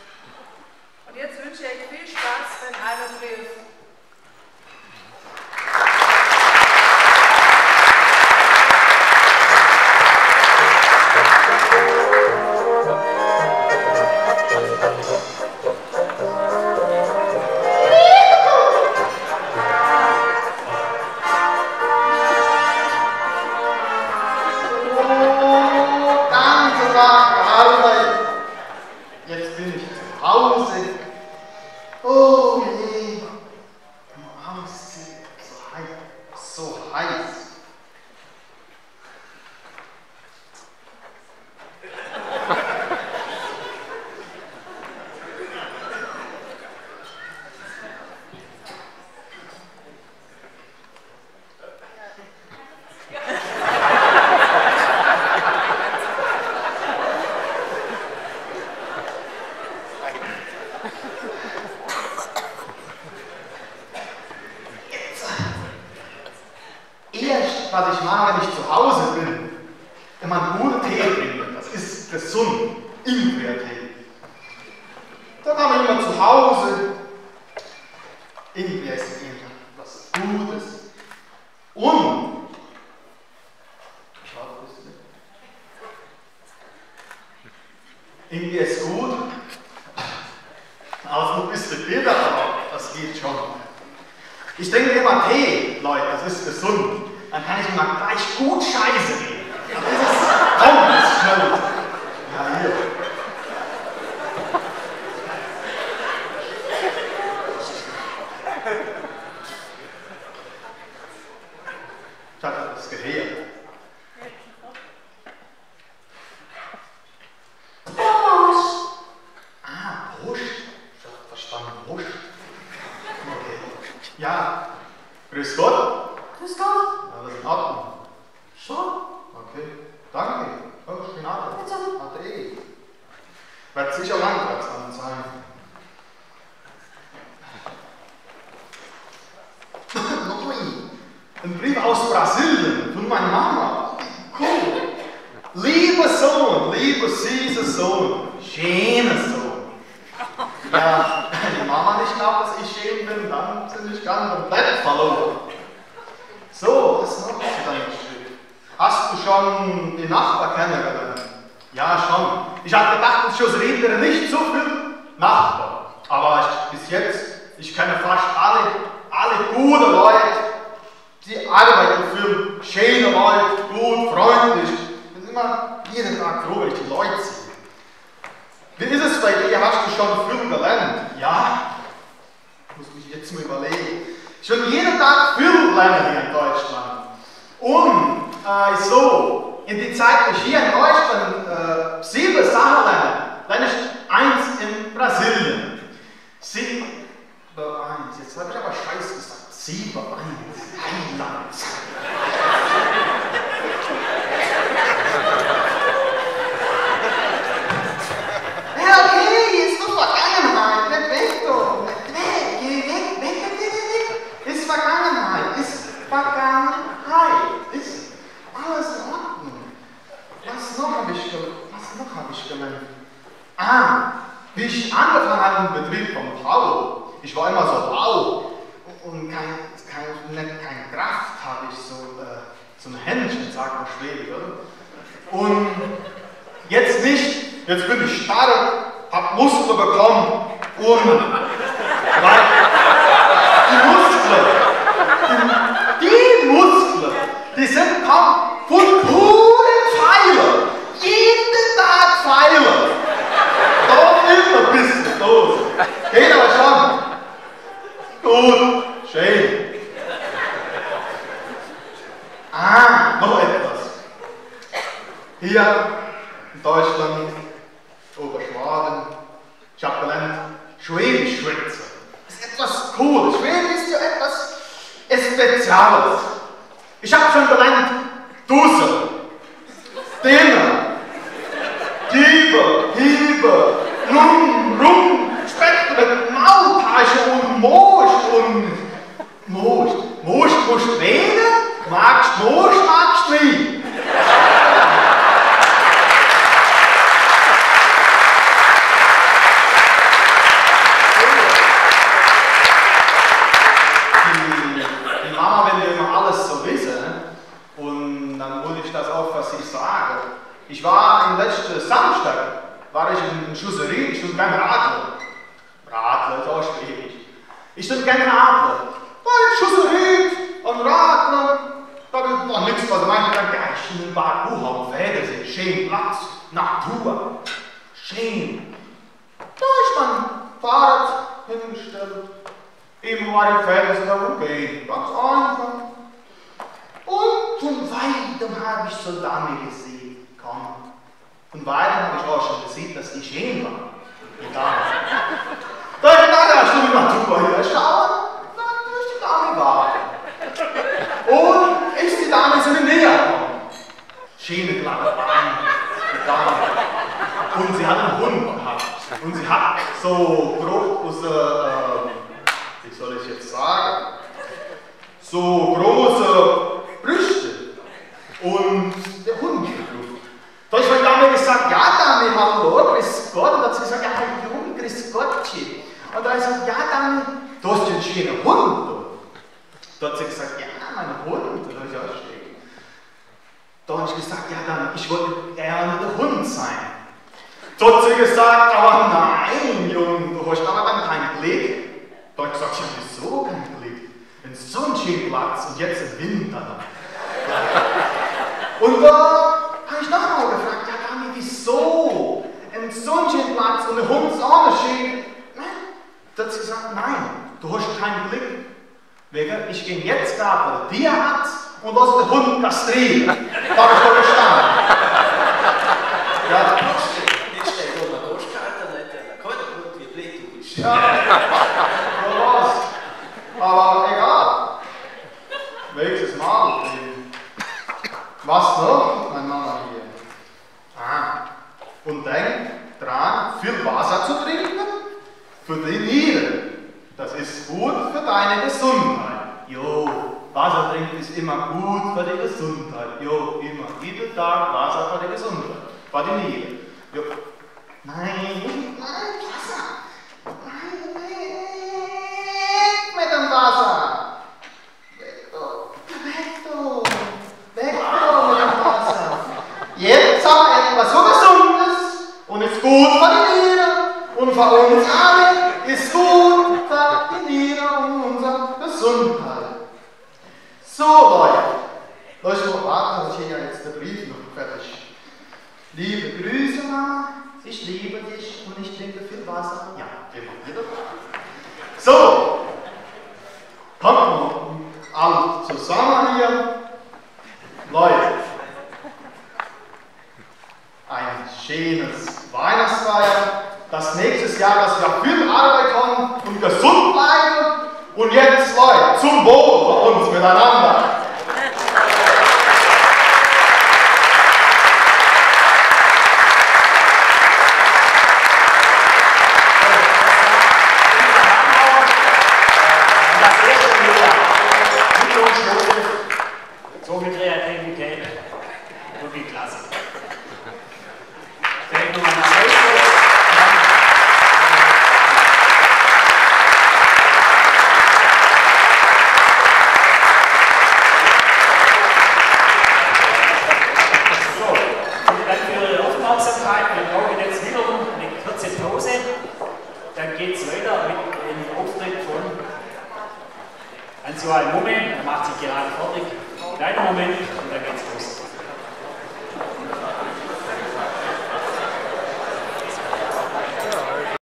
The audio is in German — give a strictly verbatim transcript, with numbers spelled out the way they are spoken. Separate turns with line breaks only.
Und jetzt wünsche ich euch viel Spaß beim Heimatbrief.
Was ich mache, wenn ich zu Hause bin, immer einen guten Tee trinken. Das ist gesund, Ingwertee. Da kann man immer zu Hause. Ingwer ist was Gutes. Und Ingwer ist gut. Aber noch ein bisschen bitter, aber das geht schon. Ich trinke immer Tee, Leute, das ist gesund. Dann kann ich mal gleich gut Scheiße reden. Das ist, komm, das ist schnell. Ja, hier. Ich hatte das gehört. Prost! Ah, Prost. Ich habe verstanden, Prost. Okay. Ja, grüß Gott. Grüß Gott. Alles in Ordnung? Schon? Okay, danke. Oh, schönen Abend. Bitte. Hatte eh. Wird sicher Landratsamt sein. Nein, ein Brief aus Brasilien von meiner Mama. Cool. Lieber Sohn, lieber süßer Sohn, schöner Sohn. Ja, wenn die Mama nicht glaubt, dass ich schön bin, dann sind ich ganz komplett verloren. So, was ist noch was für dein Stück? Hast du schon die Nachbar kennengelernt? Ja, schon. Ich habe gedacht, ich rede nicht so viel Nachbar. Aber ich, bis jetzt, ich kenne fast alle, alle gute Leute, die arbeiten für schöne Leute, gut, freundlich. Ich bin immer jeden Tag froh, wenn ich die Leute sehe. Wie ist es bei dir? Hast du schon viel gelernt? Ja. Ich muss mich jetzt mal überlegen. Schon jeden Tag viel lernen hier in Deutschland. Und äh, so, in die Zeit, wo ich hier in Deutschland äh, sieben Sachen lerne, lerne ich eins in Brasilien. Sieben, eins, jetzt habe ich aber Scheiß gesagt. Sieben, eins, Heiland. Ja, okay, ist doch Vergangenheit, nicht weg doch. Nicht weg, geh weg, weg, weg, weg, weg. Ist Vergangenheit, ist Vergangenheit, ist alles in Ordnung. Was noch habe ich, was noch hab ich gelernt? Ah, wie ich angefangen habe im Betrieb von Paul. Ich war immer so blau und kein, kein, nicht, keine Kraft habe ich, so, äh, so ein Händchen, sagt man Schwedisch, oder? Und jetzt nicht, jetzt bin ich stark, hab Muskeln bekommen und weil die Muskeln, die, die Muskeln, die sind kaum von puren Pfeilen, jeden Tag Pfeilen. Doch immer ein bisschen los. Geht aber schon. Gut, schön. Ah, noch etwas. Hier in Deutschland, Oberschwaben, ich habe gelernt, Schwäbisch schwätzen. Das ist etwas Cooles. Schwäbisch ist ja etwas Spezielles. Ich habe schon gelernt, Dusel, Dinner, Diebe, Hiebe, Lum, Rum, Speck mit Maultasche und Most und Most. Most musst reden, magst Most, magst nie. Radler. Radler ist auch schwierig. Ich bin kein Radler. Weil Schusserit und Radler, da war nichts, was meint, dann gleich in den Bad Buchau, Fäder sind schön Platz, Natur, schön. Da ist mein Fahrrad hingestellt. Eben war die Fäder sind da okay, ganz einfach. Und von weitem habe ich so Dame gesehen, komm. Von weitem habe ich auch schon gesehen, dass die schön war, die Dame. Da ist eine Stunde Natur hier, schauen. Dame war. Und ist die Dame so näher gekommen. Schöne kleine Beine, die Dame. Und sie hat einen Hund gehabt. Und sie hat so große, äh, wie soll ich jetzt sagen, so große Brüste. Und der Hund geflucht. Da habe ich der Dame gesagt, ja Dame, hallo, grüß Gott. Und dann hat sie gesagt, ja, Junge, grüß Gottchen. Und da habe ich gesagt, ja Dame, du hast ja einen schönen Hund. Da hat sie gesagt, ja, mein Hund, da habe ich auch stehen. Da habe ich gesagt, ja, dann, ich wollte gerne der Hund sein. Da hat sie gesagt, aber nein, Junge, du hast aber dann keinen Blick. Da habe ich gesagt, ja, wieso keinen Blick? Wenn es so ein schöner Platz und jetzt im Winter dann. Und da habe ich nochmal gefragt, ja, Dami, wieso? Ein so ein schöner Platz und der Hund ist auch noch schön. Da hat sie gesagt, nein, du hast keinen Blick. Wegen, ich gehe jetzt gerade bei der Tierarzt und lasse den Hund kastrieren. Da habe ich doch gestanden. Ja.
Jetzt steht da eine Postkarte, da kann der Hund wie blind du bist.
Ja, was? Aber egal. Welches Mal? Was noch? Meine Mama hier. Ah. Und denk dran, viel Wasser zu trinken für die Nieren. Das ist gut für deine Gesundheit. Jo, Wasser trinken ist immer gut für die Gesundheit. Jo, immer. Jeden Tag Wasser für die Gesundheit. Für die Nieren. Jo. Nein, nein, Wasser. Nein, weg mit dem Wasser. Weg doch, weg doch. Weg doch mit dem Wasser. Jetzt haben wir etwas so Gesundes und ist gut für die Nieren. Und für uns alle ist gut für die Nieren und unsere Gesundheit. So, Leute. Leute, ich muss warten, dass ich hier jetzt den Brief noch fertig. Liebe Grüße, Mama. Ich liebe dich und ich trinke viel Wasser. Ja, immer wieder. So. Kommt noch alle zusammen hier. Leute. Ein schönes Weihnachtsfeier. Das nächste Jahr, dass wir viel Arbeit haben und gesund bleiben. Und jetzt, Leute, zum Wohl bei uns miteinander.
So viel Kreativität, wirklich klasse. Vielleicht nochmal nach Hause. Dann geht es weiter mit dem Auftritt von Hans-Joachim Mumme, er macht sich gerade fertig. Kleiner Moment.